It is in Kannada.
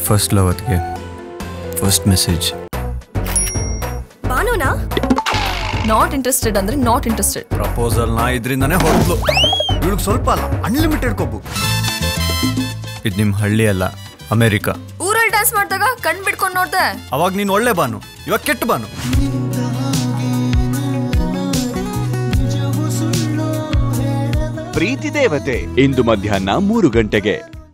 ಫಸ್ಟ್ ಲವ್ ಅದಕ್ಕೆ ಫಸ್ಟ್ ಮೆಸೇಜ್. ಬಾನುನಾ ನಾಟ್ ಇಂಟ್ರೆಸ್ಟೆಡ್ ಅಂದ್ರೆ ನಾಟ್ ಇಂಟ್ರೆಸ್ಟೆಡ್. ಪ್ರಪೋಸಲ್ ನಾ ಇದ್ರಿಂದಾನೇ ಹೊರದ್ಲು. ಇವಳಿಗೆ ಸ್ವಲ್ಪ ಅಲ್ಲ, ಅನ್ಲಿಮಿಟೆಡ್ ಕೊಬ್ಬು. ಇದು ನಿಮ್ಮ ಹಳ್ಳಿ ಅಲ್ಲ, ಅಮೆರಿಕ. ಊರಲ್ಲಿ ಡ್ಯಾನ್ಸ್ ಮಾಡಿದಾಗ ಕಣ್ ಬಿಡ್ಕೊಂಡು ನೋಡ್ದೆ. ಅವಾಗ ನೀನು ಒಳ್ಳೆ ಬಾನು, ಇವಾಗ ಕೆಟ್ಟ ಬಾನು. ಪ್ರೀತಿ ದೇವತೆ ಇಂದು ಮಧ್ಯಾಹ್ನ 3 ಗಂಟೆಗೆ.